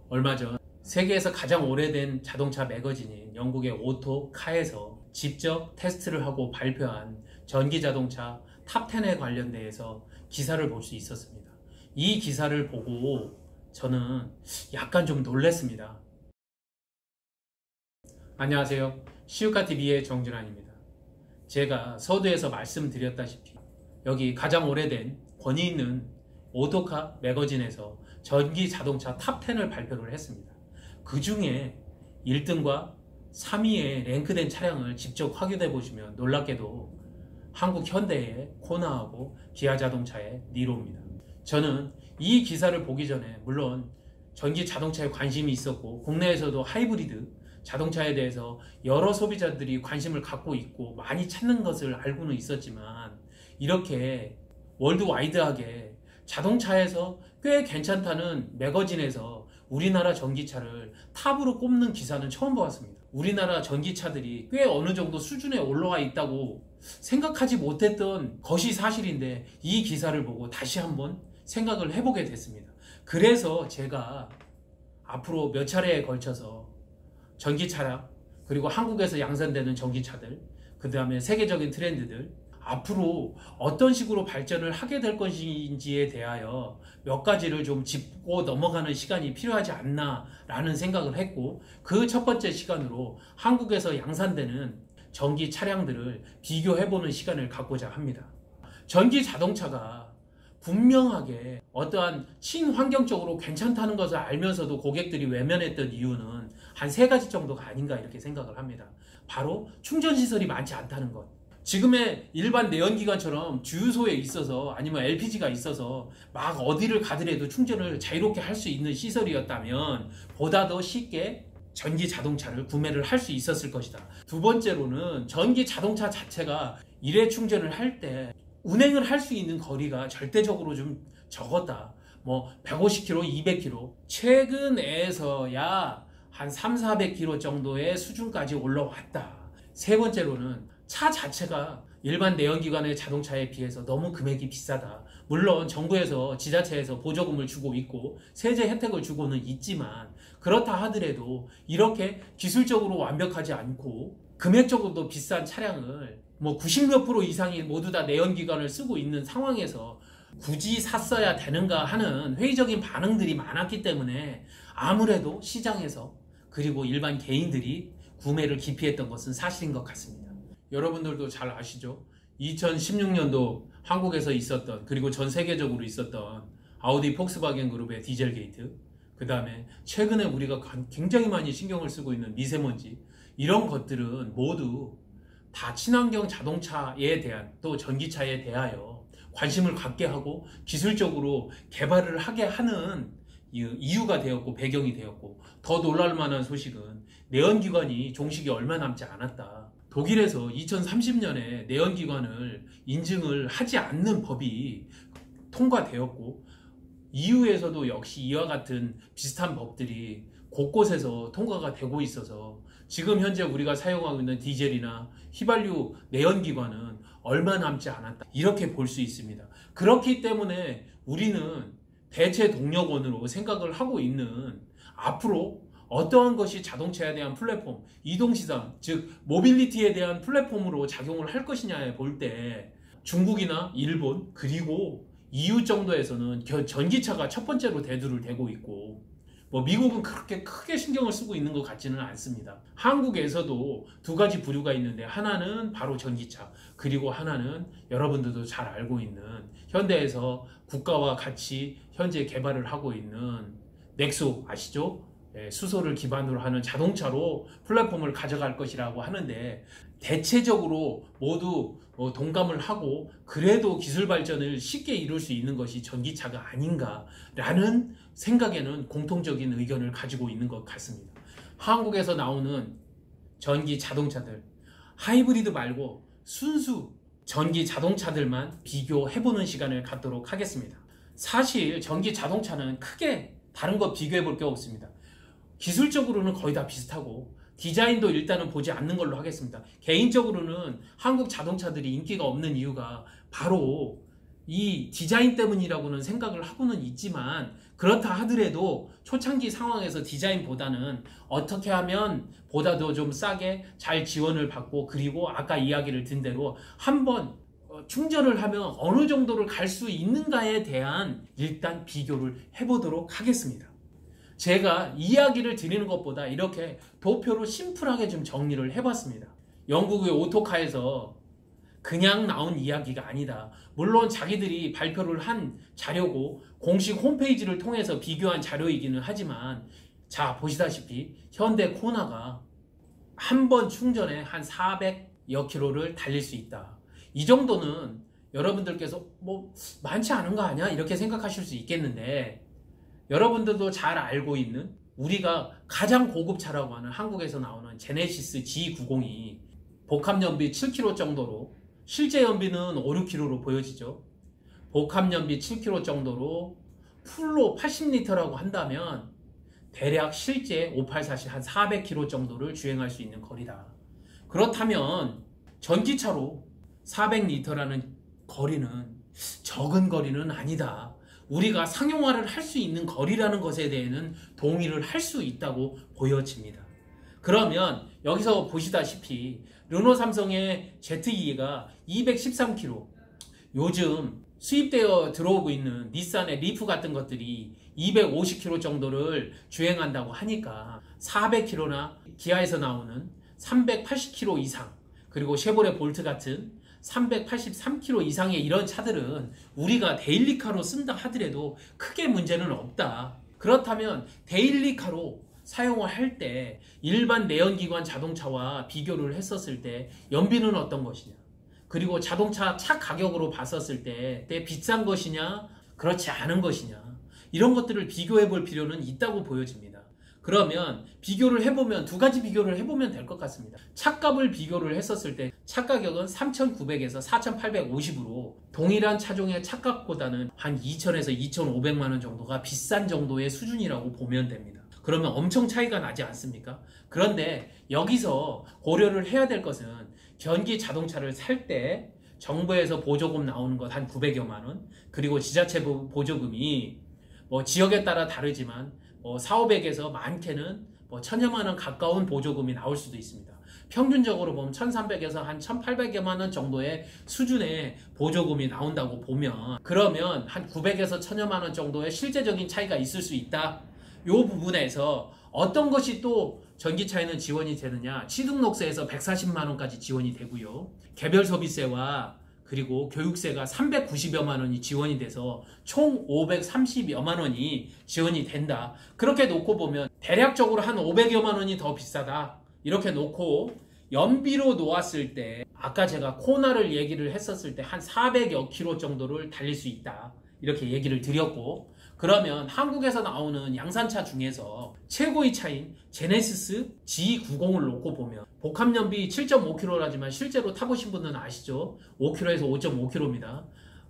얼마 전 세계에서 가장 오래된 자동차 매거진인 영국의 오토카에서 직접 테스트를 하고 발표한 전기자동차 탑10에 관련돼서 기사를 볼 수 있었습니다. 이 기사를 보고 저는 약간 좀 놀랐습니다. 안녕하세요. 시우카TV의 정준환입니다. 제가 서두에서 말씀드렸다시피 여기 가장 오래된 권위 있는 오토카 매거진에서 전기자동차 탑10을 발표를 했습니다. 그 중에 1등과 3위에 랭크된 차량을 직접 확인해 보시면 놀랍게도 한국 현대의 코나하고 기아자동차의 니로입니다. 저는 이 기사를 보기 전에 물론 전기자동차에 관심이 있었고 국내에서도 하이브리드 자동차에 대해서 여러 소비자들이 관심을 갖고 있고 많이 찾는 것을 알고는 있었지만 이렇게 월드와이드하게 자동차에서 꽤 괜찮다는 매거진에서 우리나라 전기차를 탑으로 꼽는 기사는 처음 보았습니다. 우리나라 전기차들이 꽤 어느 정도 수준에 올라와 있다고 생각하지 못했던 것이 사실인데 이 기사를 보고 다시 한번 생각을 해보게 됐습니다. 그래서 제가 앞으로 몇 차례에 걸쳐서 전기차량 그리고 한국에서 양산되는 전기차들 그 다음에 세계적인 트렌드들 앞으로 어떤 식으로 발전을 하게 될 것인지에 대하여 몇 가지를 좀 짚고 넘어가는 시간이 필요하지 않나 라는 생각을 했고 그 첫 번째 시간으로 한국에서 양산되는 전기 차량들을 비교해보는 시간을 갖고자 합니다. 전기 자동차가 분명하게 어떠한 친환경적으로 괜찮다는 것을 알면서도 고객들이 외면했던 이유는 한 3가지 정도가 아닌가 이렇게 생각을 합니다. 바로 충전시설이 많지 않다는 것. 지금의 일반 내연기관처럼 주유소에 있어서 아니면 LPG가 있어서 막 어디를 가더라도 충전을 자유롭게 할 수 있는 시설이었다면 보다 더 쉽게 전기 자동차를 구매를 할 수 있었을 것이다. 두 번째로는 전기 자동차 자체가 일회 충전을 할 때 운행을 할 수 있는 거리가 절대적으로 좀 적었다. 뭐 150km, 200km 최근에서야 한 300-400km 정도의 수준까지 올라왔다. 세 번째로는 차 자체가 일반 내연기관의 자동차에 비해서 너무 금액이 비싸다. 물론 정부에서 지자체에서 보조금을 주고 있고 세제 혜택을 주고는 있지만 그렇다 하더라도 이렇게 기술적으로 완벽하지 않고 금액적으로도 비싼 차량을 뭐 90몇 % 이상이 모두 다 내연기관을 쓰고 있는 상황에서 굳이 샀어야 되는가 하는 회의적인 반응들이 많았기 때문에 아무래도 시장에서 그리고 일반 개인들이 구매를 기피했던 것은 사실인 것 같습니다. 여러분들도 잘 아시죠? 2016년도 한국에서 있었던 그리고 전 세계적으로 있었던 아우디 폭스바겐 그룹의 디젤 게이트 그 다음에 최근에 우리가 굉장히 많이 신경을 쓰고 있는 미세먼지 이런 것들은 모두 다 친환경 자동차에 대한 또 전기차에 대하여 관심을 갖게 하고 기술적으로 개발을 하게 하는 이유가 되었고 배경이 되었고 더 놀랄 만한 소식은 내연기관이 종식이 얼마 남지 않았다. 독일에서 2030년에 내연기관을 인증을 하지 않는 법이 통과되었고 EU에서도 역시 이와 같은 비슷한 법들이 곳곳에서 통과가 되고 있어서 지금 현재 우리가 사용하고 있는 디젤이나 휘발유 내연기관은 얼마 남지 않았다 이렇게 볼 수 있습니다. 그렇기 때문에 우리는 대체 동력원으로 생각을 하고 있는 앞으로 어떠한 것이 자동차에 대한 플랫폼, 이동시장, 즉 모빌리티에 대한 플랫폼으로 작용을 할 것이냐에 볼 때 중국이나 일본 그리고 EU 정도에서는 전기차가 첫 번째로 대두를 대고 있고 뭐 미국은 그렇게 크게 신경을 쓰고 있는 것 같지는 않습니다. 한국에서도 2가지 부류가 있는데 하나는 바로 전기차 그리고 하나는 여러분들도 잘 알고 있는 현대에서 국가와 같이 현재 개발을 하고 있는 넥소 아시죠? 수소를 기반으로 하는 자동차로 플랫폼을 가져갈 것이라고 하는데 대체적으로 모두 동감을 하고 그래도 기술 발전을 쉽게 이룰 수 있는 것이 전기차가 아닌가라는 생각에는 공통적인 의견을 가지고 있는 것 같습니다. 한국에서 나오는 전기 자동차들 하이브리드 말고 순수 전기 자동차들만 비교해보는 시간을 갖도록 하겠습니다. 사실 전기 자동차는 크게 다른 거 비교해 볼 게 없습니다. 기술적으로는 거의 다 비슷하고 디자인도 일단은 보지 않는 걸로 하겠습니다. 개인적으로는 한국 자동차들이 인기가 없는 이유가 바로 이 디자인 때문이라고는 생각을 하고는 있지만 그렇다 하더라도 초창기 상황에서 디자인보다는 어떻게 하면 보다도 좀 싸게 잘 지원을 받고, 그리고 아까 이야기를 든 대로 한번 충전을 하면 어느 정도를 갈 수 있는가에 대한 일단 비교를 해보도록 하겠습니다. 제가 이야기를 드리는 것보다 이렇게 도표로 심플하게 좀 정리를 해봤습니다. 영국의 오토카에서 그냥 나온 이야기가 아니다. 물론 자기들이 발표를 한 자료고 공식 홈페이지를 통해서 비교한 자료이기는 하지만, 자 보시다시피 현대 코나가 한 번 충전에 한 400여 킬로를 달릴 수 있다. 이 정도는 여러분들께서 뭐 많지 않은 거 아니야? 이렇게 생각하실 수 있겠는데, 여러분들도 잘 알고 있는 우리가 가장 고급차라고 하는 한국에서 나오는 제네시스 G90이 복합연비 7km 정도로, 실제 연비는 5, 6km로 보여지죠. 복합연비 7km 정도로 풀로 80리터라고 한다면 대략 실제 584시 한 400km 정도를 주행할 수 있는 거리다. 그렇다면 전기차로 400리터라는 거리는 적은 거리는 아니다. 우리가 상용화를 할 수 있는 거리라는 것에 대해서는 동의를 할 수 있다고 보여집니다. 그러면 여기서 보시다시피 르노 삼성의 ZE가 213km, 요즘 수입되어 들어오고 있는 닛산의 리프 같은 것들이 250km 정도를 주행한다고 하니까 400km나 기아에서 나오는 380km 이상, 그리고 쉐보레 볼트 같은 383km 이상의 이런 차들은 우리가 데일리카로 쓴다 하더라도 크게 문제는 없다. 그렇다면 데일리카로 사용을 할 때 일반 내연기관 자동차와 비교를 했었을 때 연비는 어떤 것이냐, 그리고 자동차 차 가격으로 봤었을 때 비싼 것이냐 그렇지 않은 것이냐, 이런 것들을 비교해 볼 필요는 있다고 보여집니다. 그러면 비교를 해보면 두 가지 비교를 해보면 될 것 같습니다. 차값을 비교를 했었을 때 차가격은 3,900에서 4,850으로 동일한 차종의 차값보다는 한 2,000에서 2,500만원 정도가 비싼 정도의 수준이라고 보면 됩니다. 그러면 엄청 차이가 나지 않습니까? 그런데 여기서 고려를 해야 될 것은 전기 자동차를 살 때 정부에서 보조금 나오는 것 한 900여만원, 그리고 지자체 보조금이 뭐 지역에 따라 다르지만 4,500에서 많게는 1,000여만원 가까운 보조금이 나올 수도 있습니다. 평균적으로 보면 1,300에서 한 1,800여만원 정도의 수준의 보조금이 나온다고 보면, 그러면 한 900에서 1,000여만원 정도의 실제적인 차이가 있을 수 있다. 이 부분에서 어떤 것이 또 전기차에는 지원이 되느냐, 취등록세에서 140만원까지 지원이 되고요, 개별소비세와 그리고 교육세가 390여만 원이 지원이 돼서 총 530여만 원이 지원이 된다. 그렇게 놓고 보면 대략적으로 한 500여만 원이 더 비싸다. 이렇게 놓고 연비로 놓았을 때 아까 제가 코나를 얘기를 했었을 때 한 400여 킬로 정도를 달릴 수 있다. 이렇게 얘기를 드렸고, 그러면 한국에서 나오는 양산차 중에서 최고의 차인 제네시스 G90을 놓고 보면 복합연비 7.5km라지만 실제로 타보신 분은 아시죠? 5km에서 5.5km입니다.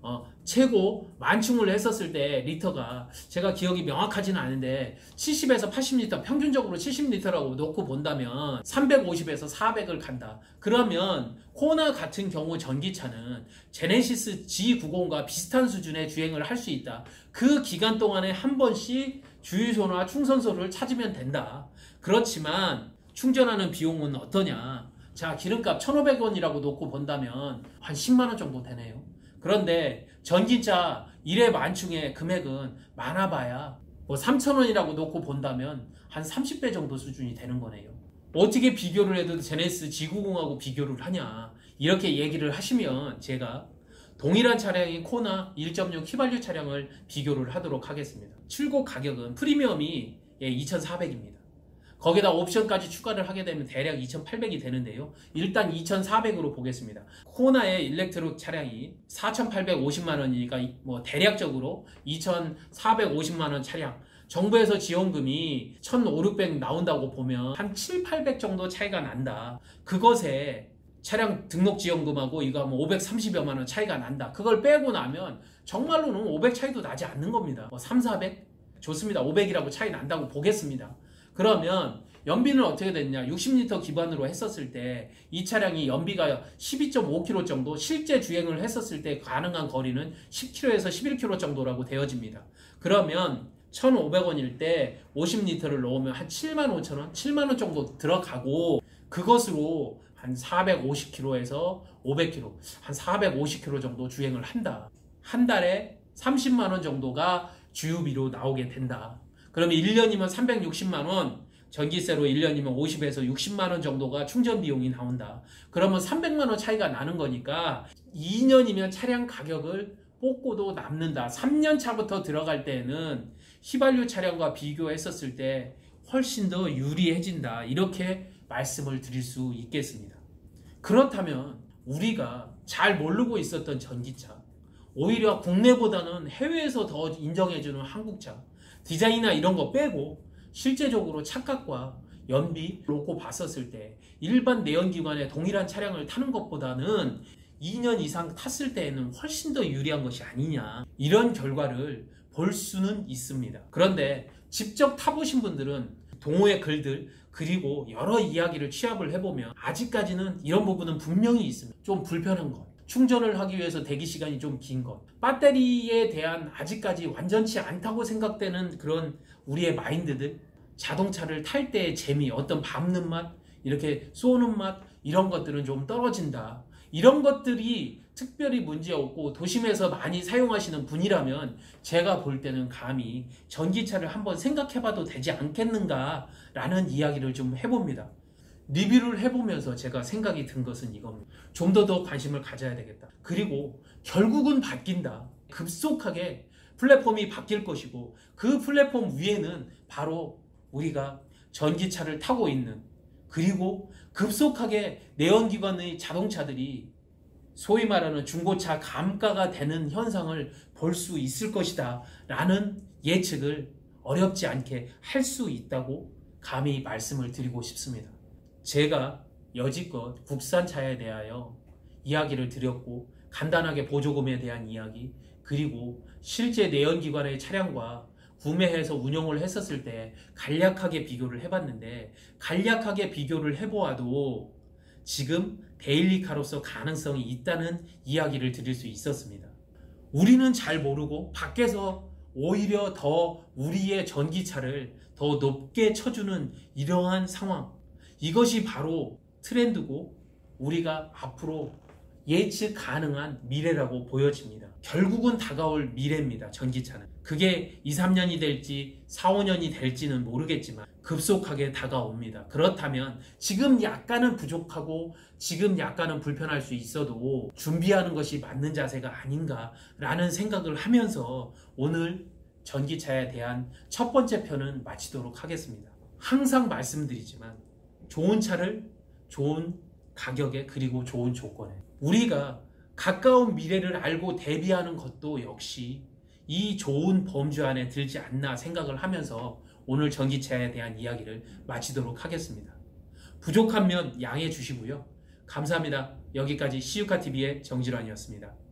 최고 만충을 했었을 때 리터가 제가 기억이 명확하지는 않은데 70에서 80리터, 평균적으로 70리터라고 놓고 본다면 350에서 400을 간다. 그러면 코나 같은 경우 전기차는 제네시스 G90과 비슷한 수준의 주행을 할 수 있다. 그 기간 동안에 한 번씩 주유소나 충전소를 찾으면 된다. 그렇지만 충전하는 비용은 어떠냐? 자, 기름값 1,500원이라고 놓고 본다면 한 10만원 정도 되네요. 그런데 전기차 1회 만충의 금액은 많아봐야 3,000원이라고 놓고 본다면 한 30배 정도 수준이 되는 거네요. 어떻게 비교를 해도 제네시스 G90하고 비교를 하냐, 이렇게 얘기를 하시면 제가 동일한 차량인 코나 1.6 휘발유 차량을 비교를 하도록 하겠습니다. 출고 가격은 프리미엄이 2,400입니다. 거기다 옵션까지 추가를 하게 되면 대략 2,800이 되는데요. 일단 2,400으로 보겠습니다. 코나의 일렉트릭 차량이 4,850만원이니까 뭐 대략적으로 2,450만원 차량, 정부에서 지원금이 1,500, 600 나온다고 보면 한 7, 800 정도 차이가 난다. 그것에 차량 등록 지원금하고 이거 하면 530여만원 차이가 난다. 그걸 빼고 나면 정말로는 500 차이도 나지 않는 겁니다. 3, 400? 좋습니다. 500이라고 차이 난다고 보겠습니다. 그러면 연비는 어떻게 됐냐, 60리터 기반으로 했었을 때 이 차량이 연비가 12.5km 정도, 실제 주행을 했었을 때 가능한 거리는 10km에서 11km 정도라고 되어집니다. 그러면 1,500원일 때 50리터를 넣으면 한 75,000원, 7만원 정도 들어가고 그것으로 한 450km에서 500km, 한 450km 정도 주행을 한다. 한 달에 30만원 정도가 주유비로 나오게 된다. 그러면 1년이면 360만원, 전기세로 1년이면 50에서 60만원 정도가 충전 비용이 나온다. 그러면 300만원 차이가 나는 거니까 2년이면 차량 가격을 뽑고도 남는다. 3년 차부터 들어갈 때는 휘발유 차량과 비교했었을 때 훨씬 더 유리해진다. 이렇게 말씀을 드릴 수 있겠습니다. 그렇다면 우리가 잘 모르고 있었던 전기차, 오히려 국내보다는 해외에서 더 인정해주는 한국차, 디자인이나 이런 거 빼고 실제적으로 착각과 연비 놓고 봤었을 때 일반 내연기관의 동일한 차량을 타는 것보다는 2년 이상 탔을 때에는 훨씬 더 유리한 것이 아니냐, 이런 결과를 볼 수는 있습니다. 그런데 직접 타보신 분들은 동호회 글들 그리고 여러 이야기를 취합을 해보면 아직까지는 이런 부분은 분명히 있습니다. 좀 불편한 것, 충전을 하기 위해서 대기 시간이 좀 긴 것, 배터리에 대한 아직까지 완전치 않다고 생각되는 그런 우리의 마인드들, 자동차를 탈 때의 재미, 어떤 밟는 맛, 이렇게 쏘는 맛, 이런 것들은 좀 떨어진다. 이런 것들이 특별히 문제없고 도심에서 많이 사용하시는 분이라면 제가 볼 때는 감히 전기차를 한번 생각해봐도 되지 않겠는가 라는 이야기를 좀 해봅니다. 리뷰를 해보면서 제가 생각이 든 것은 이겁니다. 좀 더 관심을 가져야 되겠다. 그리고 결국은 바뀐다. 급속하게 플랫폼이 바뀔 것이고 그 플랫폼 위에는 바로 우리가 전기차를 타고 있는, 그리고 급속하게 내연기관의 자동차들이 소위 말하는 중고차 감가가 되는 현상을 볼 수 있을 것이다 라는 예측을 어렵지 않게 할 수 있다고 감히 말씀을 드리고 싶습니다. 제가 여지껏 국산차에 대하여 이야기를 드렸고 간단하게 보조금에 대한 이야기, 그리고 실제 내연기관의 차량과 구매해서 운영을 했었을 때 간략하게 비교를 해봤는데, 간략하게 비교를 해보아도 지금 데일리카로서 가능성이 있다는 이야기를 드릴 수 있었습니다. 우리는 잘 모르고 밖에서 오히려 더 우리의 전기차를 더 높게 쳐주는 이러한 상황, 이것이 바로 트렌드고 우리가 앞으로 예측 가능한 미래라고 보여집니다. 결국은 다가올 미래입니다. 전기차는. 그게 2, 3년이 될지 4, 5년이 될지는 모르겠지만 급속하게 다가옵니다. 그렇다면 지금 약간은 부족하고 지금 약간은 불편할 수 있어도 준비하는 것이 맞는 자세가 아닌가라는 생각을 하면서 오늘 전기차에 대한 첫 번째 편은 마치도록 하겠습니다. 항상 말씀드리지만 좋은 차를 좋은 가격에 그리고 좋은 조건에, 우리가 가까운 미래를 알고 대비하는 것도 역시 이 좋은 범주 안에 들지 않나 생각을 하면서 오늘 전기차에 대한 이야기를 마치도록 하겠습니다. 부족한 면 양해해 주시고요. 감사합니다. 여기까지 시우카TV의 정진환이었습니다.